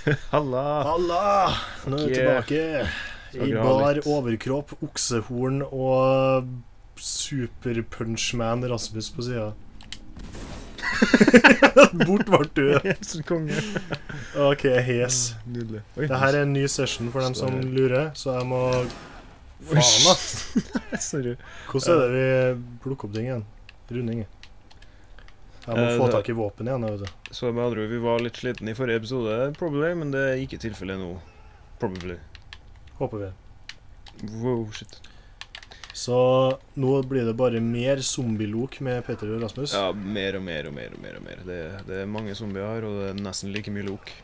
Halla! Halla! Nå er vi tilbake i bar overkropp, oksehorn og superpunchman Rasmus på siden. Bort var du. Som konge. Ok, hes. Nydelig. Dette er en ny session for dem som lurer, så jeg må... Faen da! Sorry. Hvordan er det vi plukker opp ting igjen? Runding. Jeg må få tak i våpen igjen, vet du. Så med andre ord, vi var litt sliten i forrige episode, probably, men det er ikke tilfellet nå. Probably. Håper vi. Wow, shit. Så nå blir det bare mer zombielok med Peter og Rasmus. Ja, mer og mer og mer og mer og mer. Det er mange zombier her, og det er nesten like mye lok.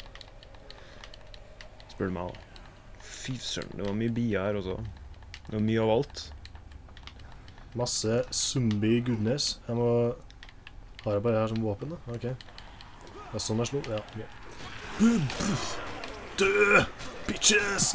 Spør du meg da. Fy søren, det var mye bier her også. Det var mye av alt. Masse zombie goodness. Jeg må... Har jeg bare her som våpen da? Ok. Det er sånn jeg slo. Ja, ok. Dø! Bitches!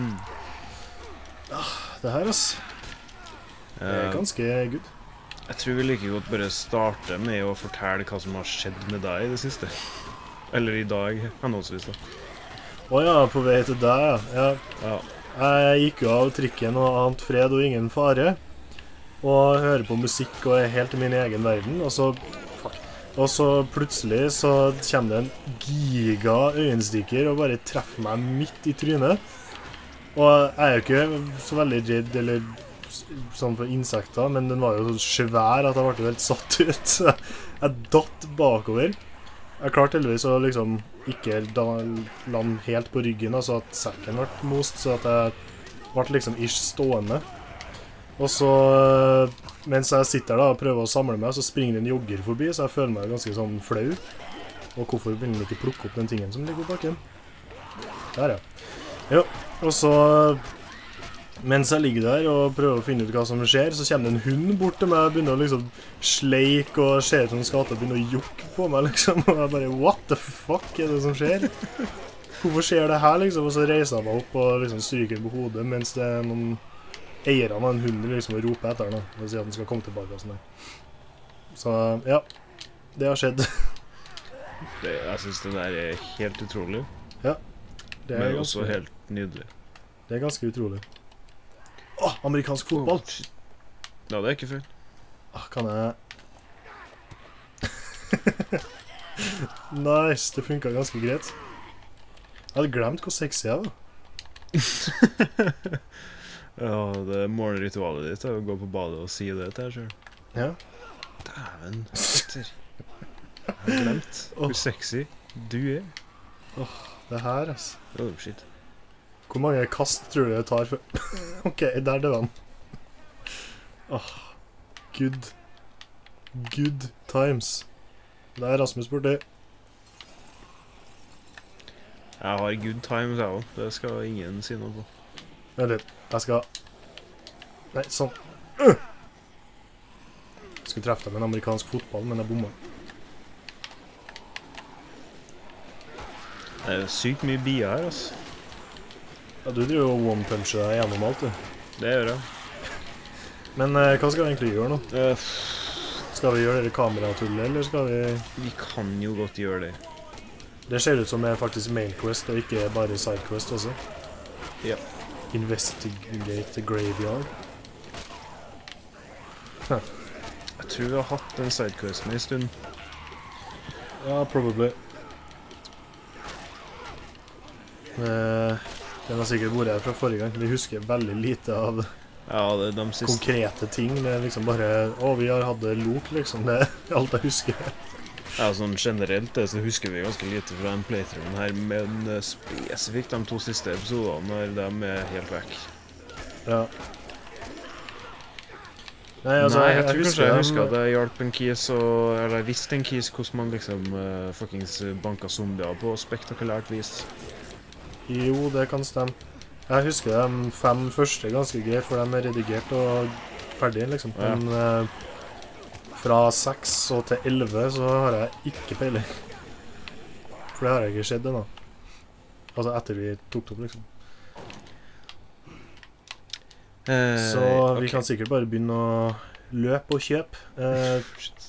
Det her, ass. Det er ganske good. Jeg tror vi like godt bare starter med å fortelle hva som har skjedd med deg i det siste. Eller i dag, henholdsvis da. Åja, på vei til deg, ja. Jeg gikk jo av trikken og ant fred og ingen fare. Og hører på musikk og er helt i min egen verden, og så plutselig så kommer det en giga øyenstikker og bare treffer meg midt i trynet. Og jeg er jo ikke så veldig redd eller sånn for insekter, men den var jo så svær at jeg ble helt satt ut. Jeg datt bakover. Jeg klarte heldigvis å liksom ikke lande helt på ryggen, altså at sekken ble most, så at jeg ble liksom ish stående. Og så, mens jeg sitter da og prøver å samle meg, så springer en jogger forbi, så jeg føler meg ganske sånn flau. Og hvorfor vil den ikke plukke opp den tingen som ligger på bakken? Der, ja. Jo, og så, mens jeg ligger der og prøver å finne ut hva som skjer, så kommer det en hund bort til meg og begynner å liksom sleike og ser ut som den skal til å begynne å jukke på meg, liksom. Og jeg bare, what the fuck er det som skjer? Hvorfor skjer det her, liksom? Og så reiser jeg meg opp og liksom stryker på hodet, mens det er noen... eierne av en hund liksom å rope etter den, og si at den skal komme tilbake og sånn der. Så, ja, det har skjedd. Jeg synes det der er helt utrolig. Ja, det er men ganske, også helt nydelig. Det er ganske utrolig. Åh, amerikansk fotball! Ja, det er ikke feil. Kan jeg... Nice, det funket ganske greit. Jeg hadde glemt hvor sexy jeg var. Ja, det morgenritualet ditt er å gå på badet og si det til deg selv. Ja. Dæven, Petter. Jeg har glemt hvor sexy du er. Det her, altså. Oh, shit. Hvor mange kast tror du det tar for... Ok, der døde han. Good. Good times. Det er Rasmus borte. Jeg har good times, jeg også. Det skal ingen si noe på. Vent litt, jeg skal... Nei, sånn. Jeg skulle treffe deg med en amerikansk fotball, men jeg bomma. Det er sykt mye bier her, altså. Ja, du driver jo one-puncher deg gjennom alt, du. Det gjør jeg. Men hva skal vi egentlig gjøre nå? Skal vi gjøre det kameratullet, eller skal vi... Vi kan jo godt gjøre det. Det ser ut som det er faktisk main quest, og ikke bare side quest også. Ja. Investigate the graveyard. Jeg tror vi har hatt en sidequest med en stund. Ja, probably. Den har sikkert vært her fra forrige gang. Vi husker veldig lite av det er de siste... konkrete ting. Det er liksom bare, vi har hatt lok, liksom. Det er alt jeg husker. Ja, sånn generelt så husker vi ganske lite fra den playthroughen her, men spesifikt de 2 siste episodene når de er helt vekk. Ja. Nei, altså, jeg tror kanskje jeg husker at jeg hjalp en kis, eller jeg visste en kis hvordan man liksom fuckings banka zombier på spektakulært vis. Jo, det kan stemme. Jeg husker de 5 første ganske greit, for de er redigert og ferdig, liksom. Men fra 6 og til 11 så har jeg ikke peiling. For det har jeg ikke skjedd ennå. Altså etter vi tok det opp, liksom. Så vi kan sikkert bare begynne å løpe og kjøpe.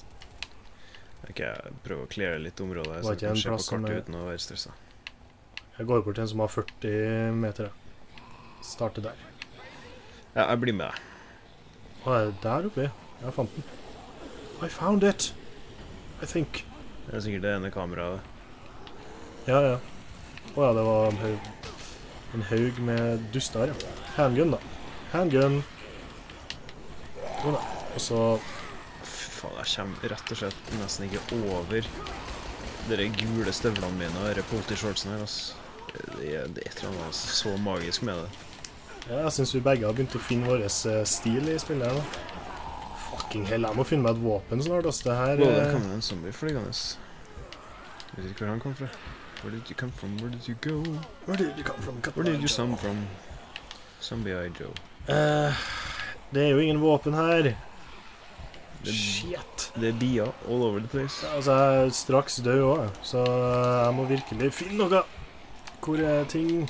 Ok, jeg prøver å klare litt området, så Var ikke jeg en kan se på plass som kartet uten å være stresset. Jeg går bort til en som har 40 meter. Starte der. Ja, jeg blir med deg. Å, er det der oppe? Jeg fant den. I found it! I think. Det sikkert det ene kameraet. Ja, ja. Å ja, det var en haug med duster, ja. Handgun, da. Handgun. Sånn da. Og så... Fy faen, jeg kommer rett og slett nesten ikke over de gule støvlene mine og de politi-shortsene her, altså. Det er et eller annet så magisk med det. Ja, jeg synes vi begge har begynt å finne vår stil i spillet her, da. Fucking hell, jeg må finne meg et våpen snart, altså. Det her... Der kom det en zombie flygende. Jeg vet ikke hvor han kom fra. Where did you come from? Where did you go? Where did you come from? Where did you come from? Zombie-eye Joe. Det er jo ingen våpen her. Det, Shit. det er bier all over the place. Altså, jeg er straks død også, så jeg må virkelig finne noe. Hvor er ting?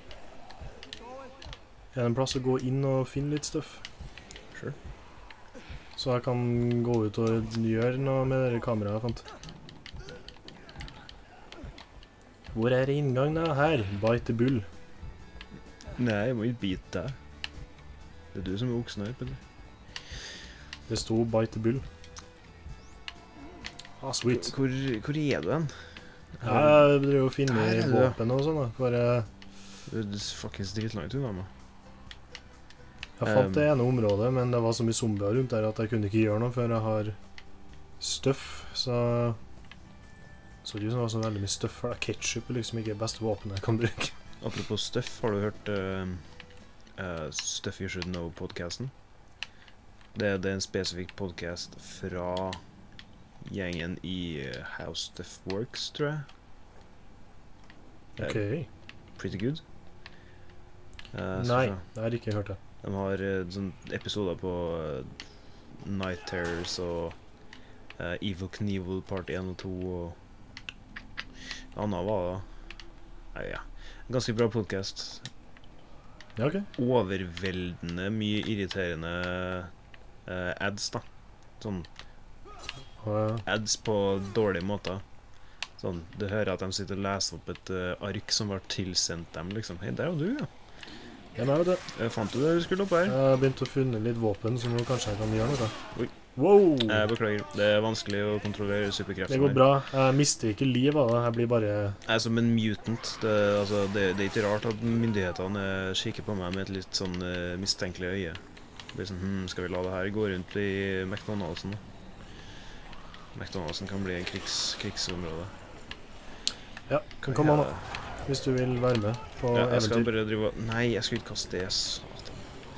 Er det en plass å gå inn og finne litt stuff? Sure. Så jeg kan gå ut og gjøre noe med det kameraet jeg fant. Hvor er inngang da? Her. Bite the bull. Nei, jeg må ikke bite deg. Det er du som er oksen her, Petter. Det sto bite the bull. Ah, sweet. Hvor er du hen? Jeg driver jo og finner Der er du. våpen og sånn da. For Du er fucking dritlangt unna meg. jeg fant det ene området, men det var så mye zombier rundt der at jeg kunne ikke gjøre noe før jeg har stuff, så... Så det var så veldig mye stuff her. Ketchup er liksom ikke det beste våpenet jeg kan bruke. Apropos stuff, har du hørt Stuff You Should Know-podcasten? Det er en spesifikk podcast fra gjengen i How Stuff Works, tror jeg. Ok. Pretty good. Nei, jeg har ikke hørt det. De har sånne episoder på Night Terrors og Evil Knievel part 1 og 2 og Anna var da. Nei, ja. Ganske bra podcast. Ja, ok. Overveldende mye irriterende ads, da. Sånn ads på dårlige måter. Sånn, du hører at de sitter og leser opp et ark som var tilsendt dem, liksom. Hei, der var du, ja. Ja, nei, vet du. Fant du det du skulle opp her? Jeg har begynt å finne litt våpen, så nå kanskje jeg kan gjøre noe. Oi. Wow! Beklager, det er vanskelig å kontrollere superkrefter. Det går bra. Jeg mister ikke liv av det. Jeg blir bare... Jeg er som en mutant. Det er ikke rart at myndighetene kikker på meg med et litt sånn mistenkelig øye. Det blir sånn, skal vi la det her gå rundt i McDonald'sen? McDonald'sen kan bli en krigsområde. Ja, kom an da. Hvis du vil være med på ja, jeg skal eventyr. bare drive... Nei, jeg skal ikke kaste det, satan.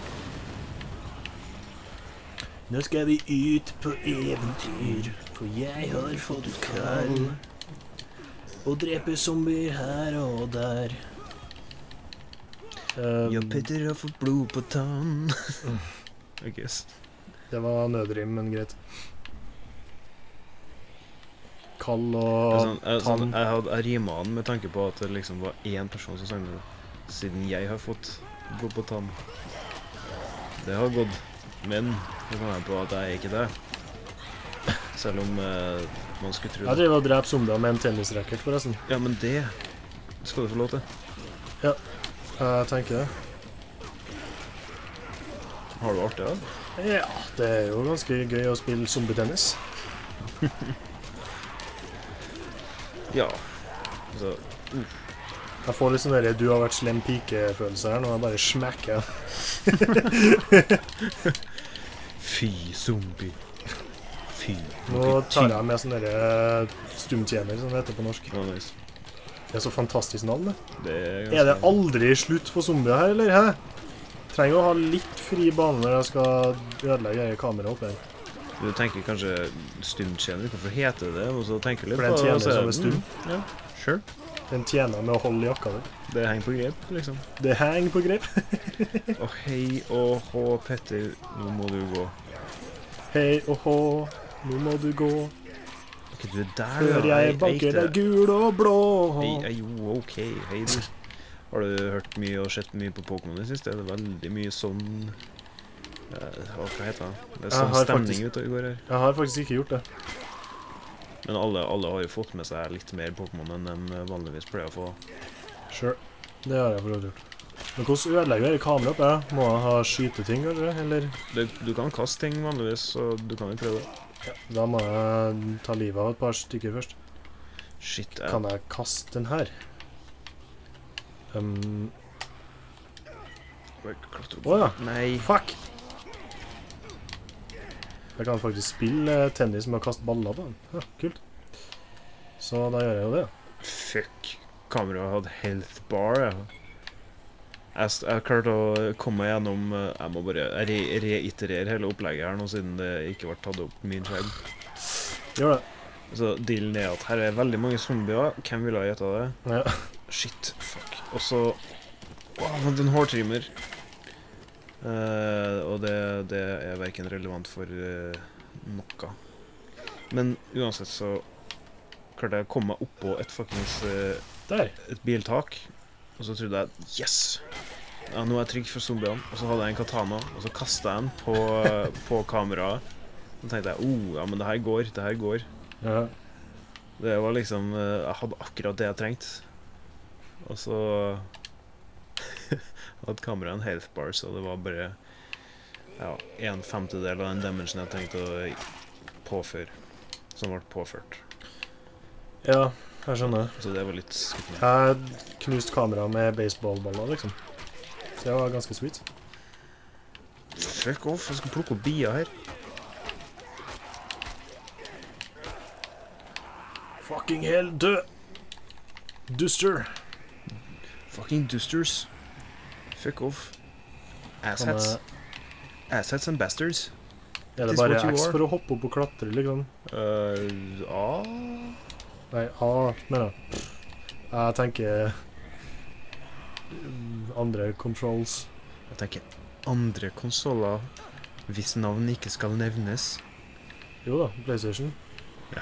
Nå skal vi ut på eventyr, for jeg har fått et kall. Og drepe zombier her og der. Ja, Petter har fått blod på tann. I guess. Det var nødrim, men greit. Kall og tann. Jeg rimet han med tanke på at det liksom var én person som sang det. Siden jeg har fått blod på tann. Det har gått. Men det kommer jeg på at jeg er ikke det. Selv om man skulle tro det. Jeg driver og dreper zombier med en tennisracket, forresten. Ja, men det skal du få lov til. Ja, jeg tenker det. Har du artig, da? Ja, det er jo ganske gøy å spille zombie-tennis. Ja. Altså, Jeg får litt sånn der, du har vært slem pike-følelse her, når jeg bare smekker. Fy, zombie. Fy. Nå tar jeg med sånn der stumtjener, som det heter på norsk. Oh, nice. Det er så fantastisk navn, det. Det Er det aldri slutt for zombier her, eller? Hæ? Trenger å ha litt fri bane når jeg skal ødelegge kameraet oppe her. Du tenker kanskje stumtjener, hvorfor heter det? Og så tenker du litt For det er en tjener som er stum. Ja, sure. Den tjener med å holde jakka der. Det henger på grep, liksom. Det henger på grep. Å hei og hå, Petter, nå må du gå. Hei og hå, nå må du gå. Ok, du er der, Før jeg banker deg gul og blå. Jo, ok, hei du. Har du hørt mye og sett mye på Pokémon i siste? Det er veldig mye sånn... hva heter det? Det er sånn stemning ute og går her. Jeg har faktisk ikke gjort det. Men alle har jo fått med seg litt mer Pokémon enn de vanligvis pleier å få. Sure. Det har jeg for gjort. Men hvordan ødelegger jeg kamera oppe her? Må jeg ha skyteting, kanskje? Eller? Du kan kaste ting vanligvis, så du kan jo prøve det. Ja, da må jeg ta livet av et par stykker først. Shit, Kan jeg kaste den her? Åja! Nei. Fuck! Jeg kan faktisk spille tennis med å kaste baller på den. Ja, kult. Så da gjør jeg jo det. Fuck. Kameraet hadde health bar, ja. Jeg klarte å komme meg gjennom. Jeg må bare reiterere hele opplegget her nå, siden det ikke ble tatt opp min skjerm. Gjør det. Så dealen er at her er veldig mange zombier. Hvem ville ha gjettet det? Ja. Shit, fuck. Og så... Åh, en hårtrimmer. Og det er hverken relevant for noe. Men uansett så klarte jeg å komme meg opp på et fuckings et biltak. Og så trodde jeg, yes! Ja, nå er jeg trygg for zombiene. Og så hadde jeg en katana, og så kastet jeg den på kameraet. Så tenkte jeg, ja, men det her går. Ja. Det var liksom, jeg hadde akkurat det jeg trengte. Og så hadde kameraet en health bar, så det var bare, ja, 1/5 av den damagen jeg tenkte å påføre, som ble påført. Ja, jeg skjønner. Så det var litt skuffende. Jeg knuste kameraet med baseballballer, liksom. Så det var ganske sweet. Fuck off, jeg skal plukke opp bier her. Fucking hell, død! Duster. Fucking dusters. Fuck off. Asshats. Asshats and bastards. Er det bare X for å hoppe opp og klatre, liksom? A? Nei, A, mener jeg. Jeg tenker andre controls. Jeg tenker andre konsoler, hvis navn ikke skal nevnes. Jo da, PlayStation. Ja.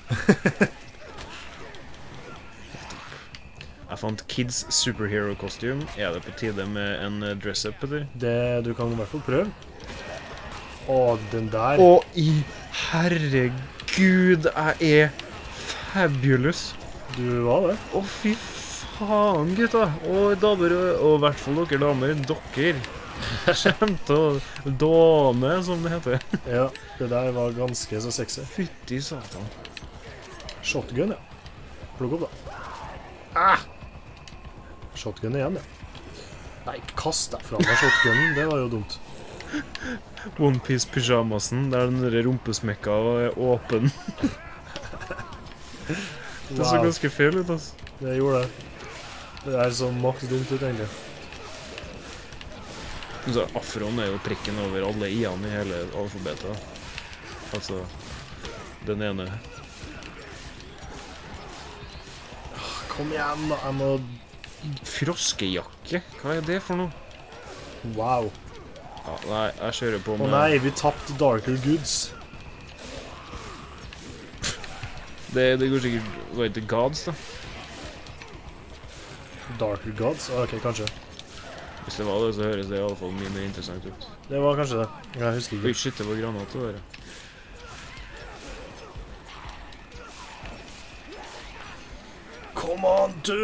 Jeg fant Kids Superhero Costume. Er det på tide med en dress-up, Peter? Det du kan i hvert fall prøve. Å, den der. Å, i herregud, jeg er fabulous. Du var det. Å, fy faen, gutta. Og damer, og i hvert fall dere damer, dere kjente å dame, som det heter. Ja, det der var ganske så sexy. Fytti satan. Shotgun, ja. Plukk opp da. Ah! Shotgun igjen, ja. Nei, ikke kast deg fra meg shotgunen, det var jo dumt. Onepiece pyjamasen, der den der rumpesmekka er åpen. Det så ganske feil ut, altså. Det gjorde det. Det er så maks dumt ut, egentlig. Så afroen er jo prikken over alle i-ene i hele alfabetet. Altså, den ene. Kom igjen da, jeg må... Froskejakke? Hva er det for noe? Wow. Ja, nei, jeg kjører på med... Å nei, vi tappte Darker Goods. Det går sikkert... Var det Gods, da? Darker Gods? Ok, kanskje. Hvis det var det, så høres det i alle fall mye mer interessant ut. Det var kanskje det. Jeg husker ikke. Oi, shit, det var granat det der. Kom an, dø!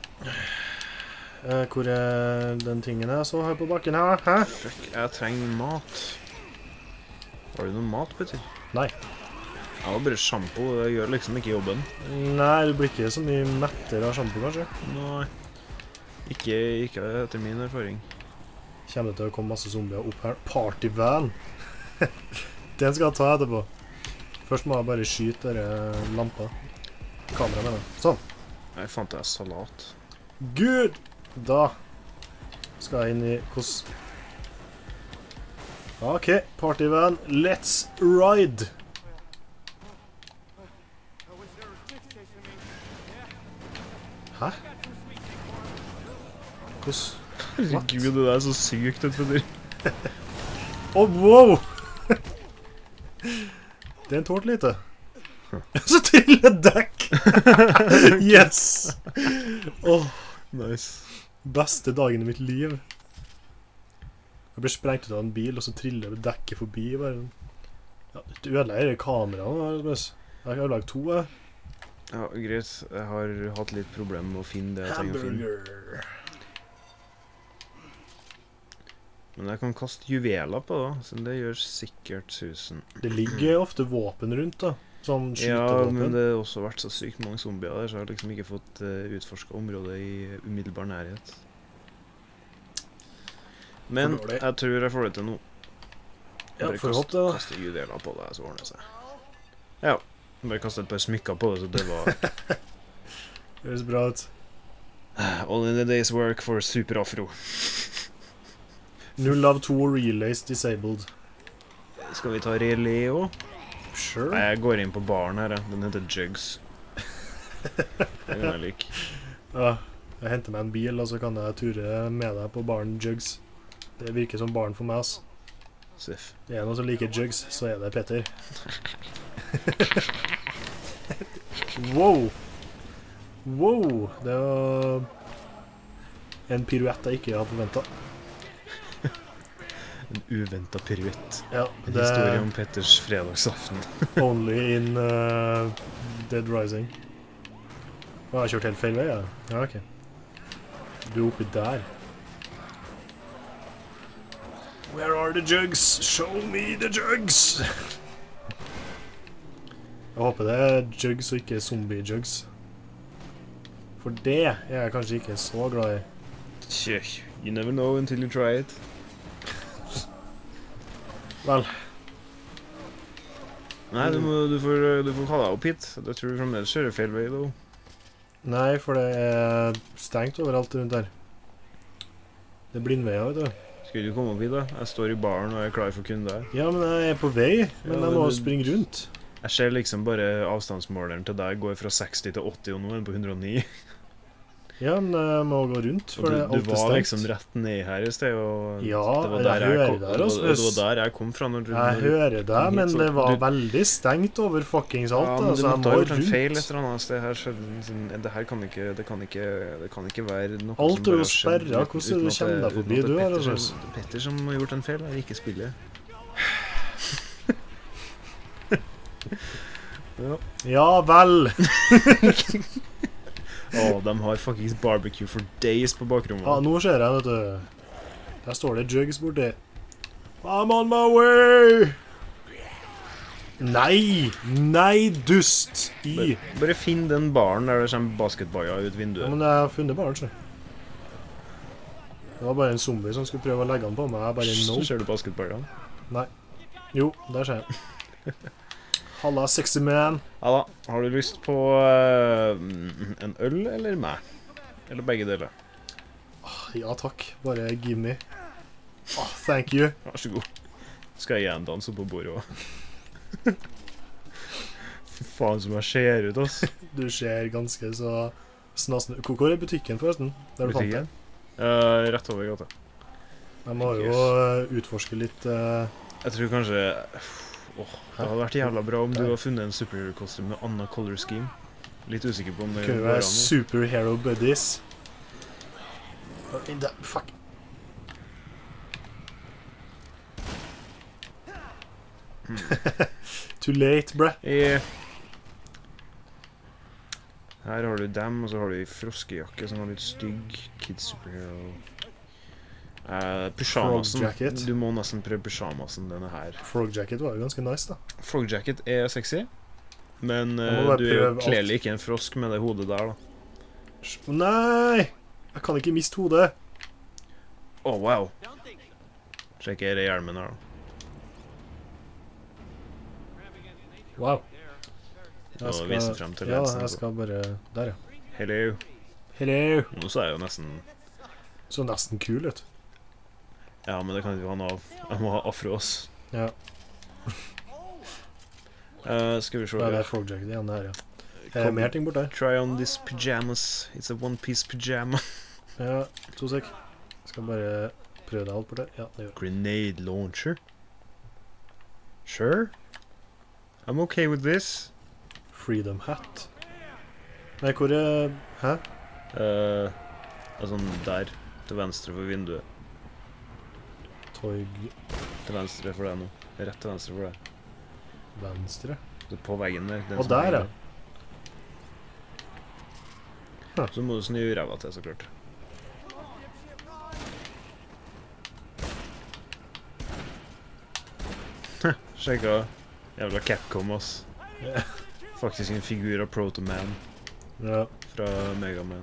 Hvor er den tingen jeg så her på bakken her? Hæ? Fuck, jeg trenger mat. Har du noe mat, Peter? Nei. Jeg har bare shampoo, det gjør liksom ikke jobben. Nei, du blir ikke så mye mettere av shampoo, kanskje? Nei. Ikke etter min erfaring. Kommer det til å komme masse zombier opp her? Partyvan! Den skal jeg ta etterpå. Først må jeg bare skyte denne lampa. Kamera, mener jeg. Sånn. Jeg fant jeg salat. Good! Da skal jeg inn i hos... Ok, partyvan. Let's ride! Hæ? Hvordan? Herregud, det der er så sykt ut, Peter. Åh, wow! Det er en tårt lite. Så triller dekk! Yes! Åh, Nice. beste dagen i mitt liv. Jeg ble sprengt ut av en bil, og så triller dekket forbi. Bare. Ja, du ødelegger kameraet. Jeg har ødelagt 2, jeg. Ja, greit. Jeg har hatt litt problem med å finne det jeg trenger å finne. Hamburger. Men jeg kan kaste juveler på det, så det gjør sikkert 1000. Det ligger ofte våpen rundt, da. Sånn Ja, skytevåpen. men det har også vært så sykt mange zombier der, så jeg har liksom ikke fått utforsket området i umiddelbar nærhet. Men jeg tror jeg får det til nå. Ja, bare får håpe det, da. kaste juveler på det, så ordner det seg. Ja, bare kaste et par smykker på det, så det var... Høres bra ut. All in the day's work for Super Afro. 0 av 2 relays disabled. Skal vi ta relay også? Sure. Nei, jeg går inn på baren her, ja. Den heter Jugs. Det kan jeg like. Ja, jeg henter meg en bil, og så kan jeg ture med deg på baren Jugs. Det virker som barn for meg, ass. Siff. Det er noen som liker Jugs, så er det Peter. Wow! Wow! Det var en piruett jeg ikke hadde forventet. En uventet piruett. Ja, En historie om Petters fredagsaften. Only in Dead Rising. Å, jeg har kjørt helt feil vei, ja. Ja, ok. Du er oppi der. Where are the jugs? Show me the jugs! Jeg håper det er jugs og ikke zombie-jugs. For det er jeg kanskje ikke så glad i. Tjø, you never know until you try it. Vel, Nei, du får ta deg opp hit. Jeg tror du fremdeles kjører feil vei, da. nei, for det er stengt overalt rundt der. Det er blindveier, vet du. Skal du komme opp hit, da? Jeg står i baren og er klar for kunder. Ja, men jeg er på vei, men Ja, jeg må men springe rundt. Jeg ser liksom bare avstandsmåleren til deg går fra 60 til 80, og nå er den på 109. Ja, men jeg må gå rundt, Og for det er du alltid var stengt. liksom rett ned her i sted, og Ja, det var der jeg hører kom, deg, og det Rasmus. var der jeg kom fra når du Jeg hører deg, kom hit, men så det var du- veldig stengt over fuckings alt, Ja, da, men du så jeg måtte må ha gjort en feil rundt. et eller annet sted her. Det her kan ikke, det kan ikke være noe Alt som er jo bare har skjedd sperret. uten- Hvordan er det uten du at kommer deg uten forbi, at det du, er her, Petter Rasmus? Petter som har gjort en feil, er ikke spillet. Ja vel! De har faktisk barbecue for days på bakrommet. Ja, nå ser jeg, vet du. Der står det jugs borti. I'm on my way! Nei! Nei, dust! Bare finn den baren der det kommer basketballer ut Ja, vinduet. men jeg har funnet baren, så. Det var bare en zombie som skulle prøve å legge den på meg. Jeg bare no. Ser du basketballene? Nei. Jo, der ser jeg. Halla, sexy man. Ja da. Har du lyst på en øl eller meg? Eller begge deler? Ja, takk. Bare give me. Thank you. Vær så god. Skal jeg igjen danse på bordet også? Fy faen som jeg ser ut, ass. Du ser ganske så snasen. Hvor er butikken, forresten? Der du fant Butikken? den? Rett over gata. Jeg må jo utforske litt Jeg tror kanskje det hadde vært jævla bra om du hadde funnet en superhero-kostyme med annen color scheme. Litt usikker på om det kunne går være an. superhero buddies. Fuck. Too late, bruh. Her har du dem, og så har du en froskejakke som var litt stygg. Kids superhero. Pyjamasen. Frog jacket. Du må nesten prøve pyjamasen denne her. Frog jacket var jo ganske nice, da. Frog jacket er sexy, men Jeg må bare du prøve alt. kler ikke en frosk med det hodet der, da. Nei! Jeg kan ikke miste hodet. Wow. Sjekk her i hjelmen her, da. Wow. Nå viser frem til ja, lensen, jeg så. skal bare der, ja. Hello. Hello. Nå så er jeg jo nesten... Så nesten kul ut. Ja, men det kan ikke ha noe av. Jeg må ha afro, ass. Ja. Skal vi se. Da er det frog jacket igjen her, ja. Er det mer ting bort der? Try on this pyjamas. It's a one-piece pyjama. Ja, 2 sek. Skal bare prøve det alt bort der. Ja, det gjør. Grenade launcher. Sure. I'm okay with this. Freedom hat. Nei, hvor er... Hæ? Altså der, til venstre for vinduet. Toy Til venstre for deg nå. Rett til venstre for deg. venstre. Det er på veggen der. den Og som der, henger ja. Så må du snu ræva til, så klart. Sjekka jævla Capcom, ass. Faktisk en figur av Proto Man. Ja. Fra Mega Man.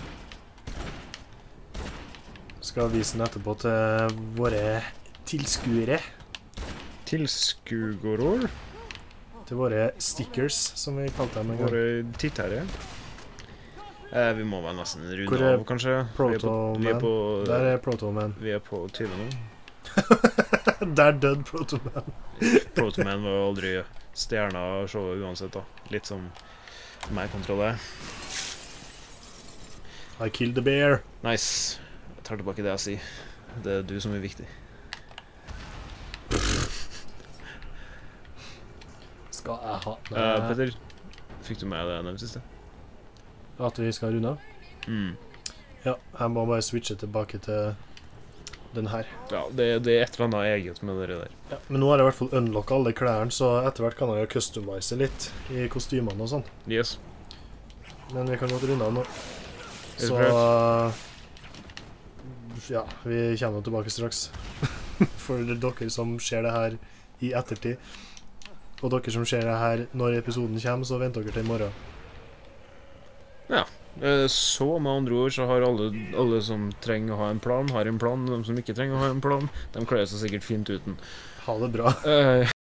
Skal vise den etterpå til våre tilskuere. Tilskugoror? Til våre stickers, som vi kalte dem en gang. Våre tittere. Vi må vel nesten runde Hvor er av, kanskje. Proto-Man? Der er Proto-Man. Vi er på 20 nå. Der døde Proto-Man. Proto-Man var jo aldri stjerna av showet uansett, da. Litt som meg kontroller. I killed the bear. Nice. Jeg tar tilbake det jeg sier. Det er du som er viktig. Skal jeg ha Petter, fikk du med det jeg nevnte siste? At vi skal runde av? Ja, jeg må bare switche tilbake til den her. Ja, det er et eller annet eget med det der. Ja, men nå har jeg i hvert fall unlocka alle klærne, så etter hvert kan jeg jo customize litt i kostymene og sånn. Yes. Men vi kan godt runde av nå. Så ja, vi kommer tilbake straks. For dere som ser det her i ettertid, og dere som ser det her når episoden kommer, så venter dere til i morgen. Ja. Så med andre ord så har alle som trenger å ha en plan, har en plan. De som ikke trenger å ha en plan, de klarer seg sikkert fint uten. Ha det bra.